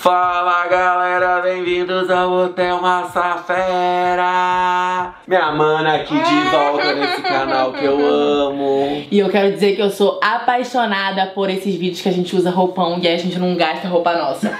Fala galera, bem-vindos ao Hotel Massafera. Minha mana aqui de volta nesse canal que eu amo. E eu quero dizer que eu sou apaixonada por esses vídeos que a gente usa roupão e a gente não gasta roupa nossa.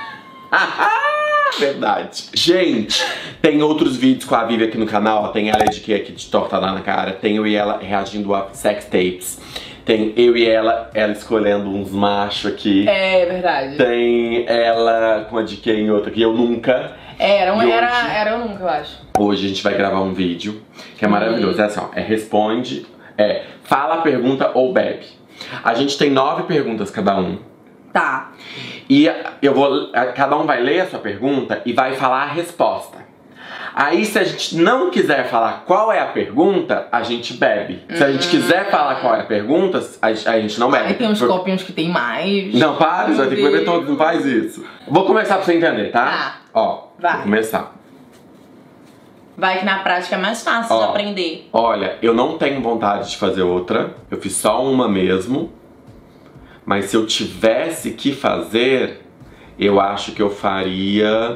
Verdade. Gente, tem outros vídeos com a Vivi aqui no canal. Tem ela de aqui de torta lá na cara. Tem eu e ela reagindo a sex tapes. Tem eu e ela escolhendo uns machos aqui. É verdade. Tem ela com a DK em outra que eu nunca. Era eu nunca, eu acho. Hoje a gente vai gravar um vídeo que é maravilhoso. É assim, ó, responde, fala a pergunta ou bebe. A gente tem 9 perguntas cada um. Tá. E cada um vai ler a sua pergunta e vai falar a resposta. Aí se a gente não quiser falar qual é a pergunta, a gente bebe. Se a gente quiser falar qual é a pergunta, a gente não bebe. Aí tem uns copinhos que tem mais. Não, para, você vai ter que beber todos, não faz isso. Vou começar pra você entender, tá? Tá. Ó, vai. Vou começar. Vai que na prática é mais fácil de aprender. Olha, eu não tenho vontade de fazer outra. Eu fiz só uma mesmo. Mas se eu tivesse que fazer, eu acho que eu faria...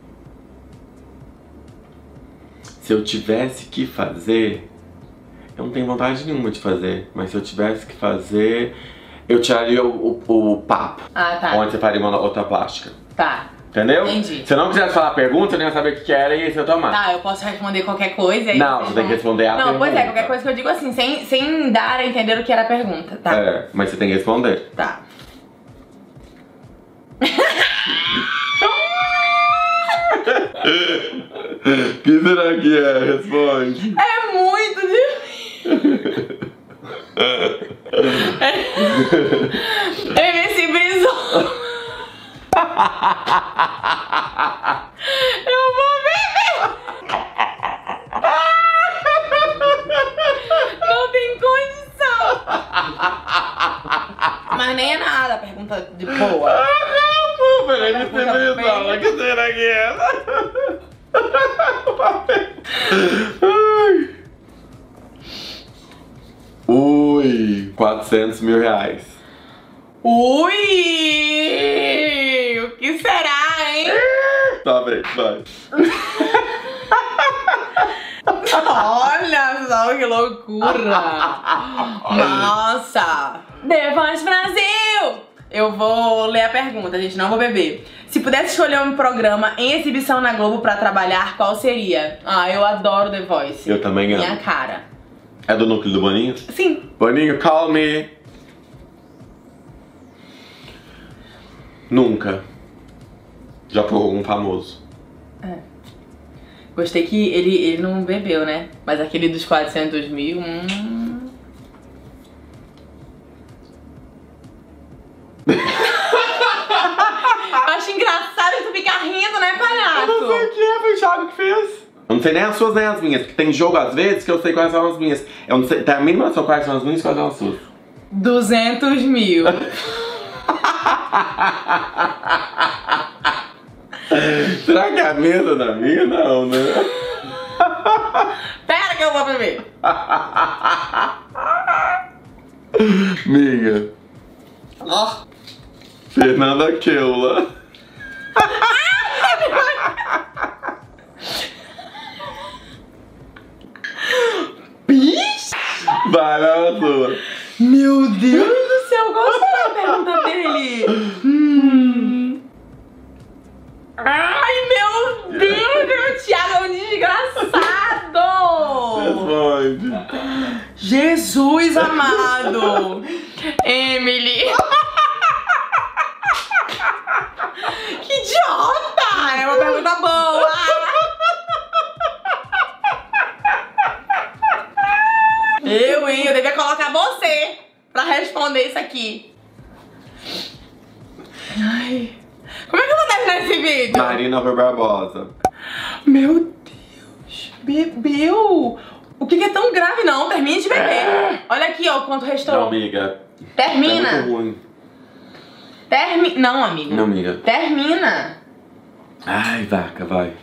Se eu tivesse que fazer, eu não tenho vontade nenhuma de fazer, mas se eu tivesse que fazer, eu tiraria o papo. Ah, tá. Onde você faria uma outra plástica. Tá. Entendeu? Entendi. Se eu não quisesse falar a pergunta, eu nem ia saber o que era e ia ser tomar. Tá, eu posso responder qualquer coisa aí. Não, você tem que responder a pergunta. Não, pois é, qualquer coisa que eu digo assim, sem dar a entender o que era a pergunta, tá? É, mas você tem que responder. Tá. Que será que é? Responde. É muito difícil. MC Brisou. Eu vou beber. Não tem condição. Mas nem é nada, pergunta de boa. Peraí, MC Brisou, o que será que é? Ui, 400 mil reais. Ui! O que será, hein? Tá bem, vai. Olha só que loucura! Nossa! The Voice Brasil! Eu vou ler a pergunta, gente, não vou beber. Se pudesse escolher um programa em exibição na Globo pra trabalhar, qual seria? Ah, eu adoro The Voice. Eu também amo. Minha cara. É do núcleo do Boninho? Sim. Boninho, call me. Nunca. Já foi um famoso. É. Gostei que ele não bebeu, né? Mas aquele dos 400 mil... Eu acho engraçado que tu fica rindo, né, palhaço? Eu não sei o que é, foi o Thiago que fez. Eu não sei nem as suas nem as minhas, porque tem jogo às vezes que eu sei quais são as minhas. Eu não sei, tem a mínima noção quais são as minhas e quais são as suas. 200 mil. Será que é a mesa da minha? Não, né? Pera que eu vou beber. Minha. Ó. Fernanda Keula. Bicho! Vai na sua. Meu Deus do céu, qual será a pergunta dele? Ai, meu Deus, o Thiago é um desgraçado! Responde. Jesus amado! Emily! Que idiota! É uma pergunta boa! Eu devia colocar você pra responder isso aqui. Ai. Como é que eu vou terminar esse vídeo? Marina Rui Barbosa. Meu Deus. Bebeu. O que é tão grave? Não, termine de beber. Olha aqui, ó, quanto restou. Não, amiga. Termina. É muito ruim. Não, amigo. Não, amiga. Termina. Ai, vaca, vai.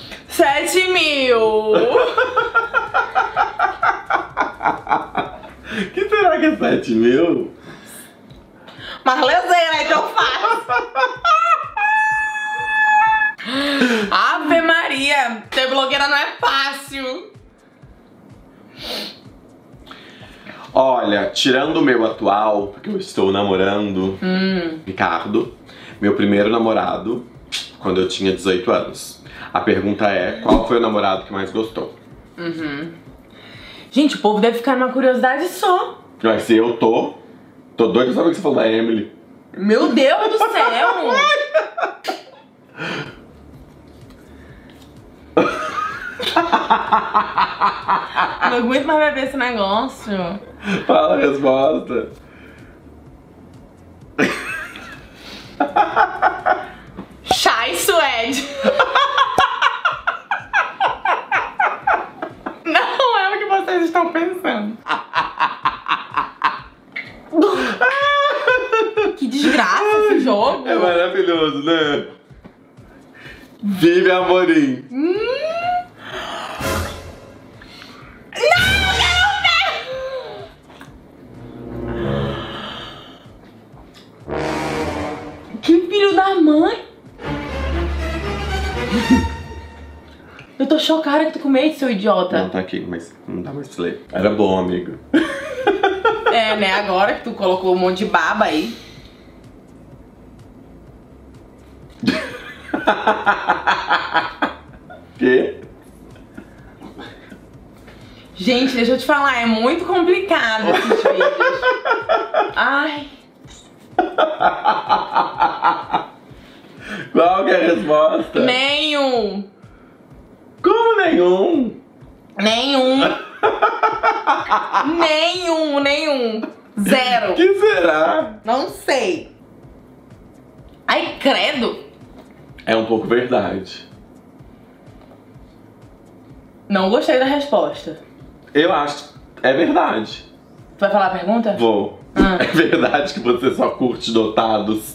7 mil. Que será que é 7 mil? Mas lezeira, é que eu faço. Ave Maria, ser blogueira não é fácil. Olha, tirando o meu atual, porque eu estou namorando Ricardo, meu primeiro namorado, quando eu tinha 18 anos. A pergunta é, qual foi o namorado que mais gostou? Gente, o povo deve ficar numa curiosidade só. Mas se eu tô doido pra saber o que você falou da Emily. Meu Deus do céu! Não aguento mais beber esse negócio. Fala a resposta. Chai Suede. Não é o que vocês estão pensando. Que desgraça esse jogo. É maravilhoso, né? Vive Amorim. Que filho da mãe! Eu tô chocada que tu comeu isso, seu idiota. Não tá aqui, mas não dá mais pra ler. Era bom, amigo. É, né? Agora que tu colocou um monte de baba aí. Que? Gente, deixa eu te falar, é muito complicado esses vídeos. Ai. Qual que é a resposta? Nenhum. Como nenhum? Nenhum. Zero. Que será? Não sei. Ai, credo. É um pouco verdade. Não gostei da resposta. Eu acho que é verdade. Tu vai falar a pergunta? Vou. É verdade que você só curte dotados?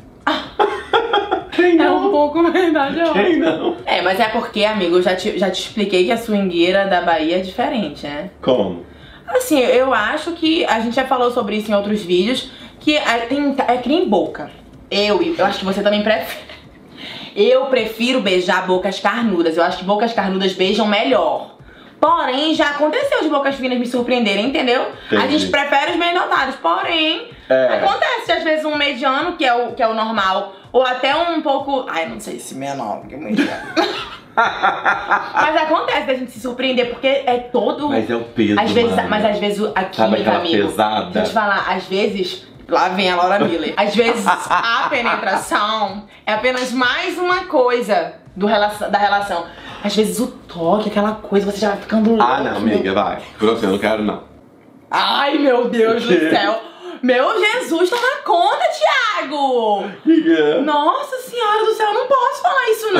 Quem É não? um pouco verdade, ó. Quem não? É, mas é porque, amigo, eu já te expliquei que a swingueira da Bahia é diferente, né? Como? Assim, eu acho que a gente já falou sobre isso em outros vídeos, que é que nem boca. Eu acho que você também prefere. Eu prefiro beijar bocas carnudas. Eu acho que bocas carnudas beijam melhor. Porém, já aconteceu de bocas finas me surpreenderem, entendeu? Entendi. A gente prefere os bem dotados. Porém, acontece às vezes um mediano, que é o normal, ou até um pouco... Ai, não sei se menor, porque é mediano. Mas acontece da gente se surpreender, porque é todo... Mas é o peso, às vezes, mano. mas às vezes a Sabe química, aquela amigo. pesada? Deixa eu te falar, às vezes... Lá vem a Laura Miller. Às vezes a penetração é apenas mais uma coisa da relação. Às vezes o toque, aquela coisa, você já vai ficando louco. Ah, não, amiga, vai. Por você, eu não quero, não. Ai, meu Deus do céu. Meu Jesus, toma conta, Thiago! Nossa senhora do céu, eu não posso falar isso,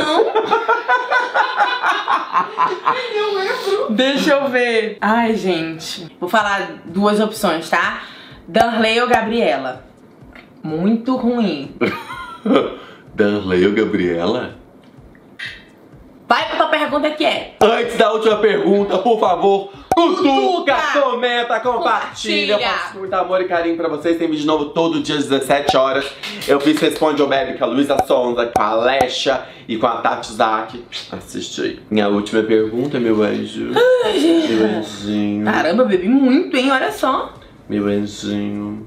não. Deixa eu ver. Ai, gente. Vou falar duas opções, tá? Darley ou Gabriela? Muito ruim. Darley ou Gabriela? Vai pra tua pergunta que é. Antes da última pergunta, por favor, cutuca, Cutuca, comenta, compartilha. Eu faço muito amor e carinho pra vocês. Tem vídeo novo todo dia às 17 horas. Eu fiz Responde ou Bebe com a Luísa Sonza, com a Alexa e com a Tati Zaki. Assiste aí. Minha última pergunta, meu anjo. Ai, gente. Meu anjinho. Caramba, eu bebi muito, hein? Olha só. Meu anjinho.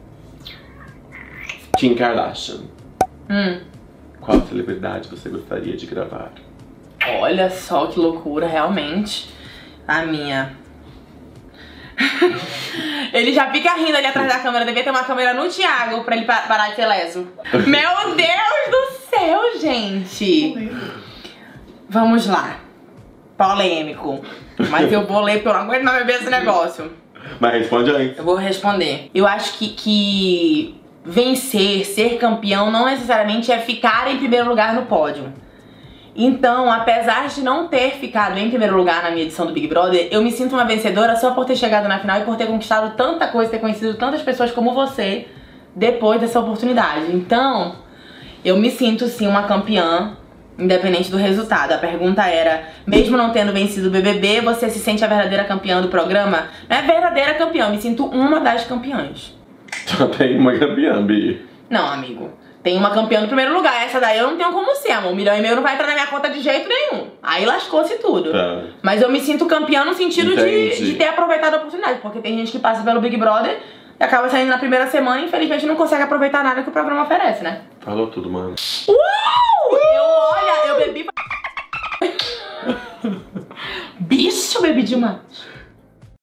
Kim Kardashian. Qual celebridade você gostaria de gravar? Olha só que loucura, realmente. A minha. Ele já fica rindo ali atrás da câmera. Devia ter uma câmera no Thiago pra ele parar de ser leso. Meu Deus do céu, gente. Vamos lá. Polêmico. Mas eu vou ler porque eu não aguento mais beber esse negócio. Mas responde antes. Eu vou responder. Eu acho que vencer, ser campeão, não necessariamente é ficar em primeiro lugar no pódio. Então, apesar de não ter ficado em primeiro lugar na minha edição do Big Brother, eu me sinto uma vencedora só por ter chegado na final e por ter conquistado tanta coisa, ter conhecido tantas pessoas como você depois dessa oportunidade. Então, eu me sinto sim uma campeã Independente do resultado. A pergunta era, mesmo não tendo vencido o BBB, você se sente a verdadeira campeã do programa? Não é verdadeira campeã, eu me sinto uma das campeãs. Só tem uma campeã, Bi. Não, amigo. Tem uma campeã no primeiro lugar. Essa daí eu não tenho como ser, amor. 1,5 milhão não vai entrar na minha conta de jeito nenhum. Aí lascou-se tudo. Tá. Mas eu me sinto campeã no sentido de ter aproveitado a oportunidade. Porque tem gente que passa pelo Big Brother e acaba saindo na primeira semana e infelizmente não consegue aproveitar nada que o programa oferece, né? Falou tudo, mano. Eu bebi... Bicho, eu bebi demais.